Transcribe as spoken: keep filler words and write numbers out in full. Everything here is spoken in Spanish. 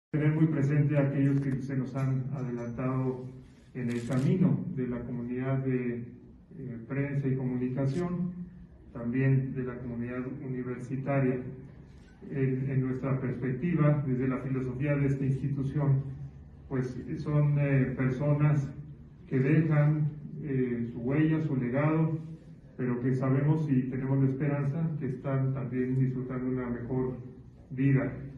Tener muy presente a aquellos que se nos han adelantado en el camino de la comunidad de eh, prensa y comunicación, también de la comunidad universitaria. En, en nuestra perspectiva, desde la filosofía de esta institución, pues son eh, personas que dejan eh, su huella, su legado, pero que sabemos y tenemos la esperanza que están también disfrutando una mejor vida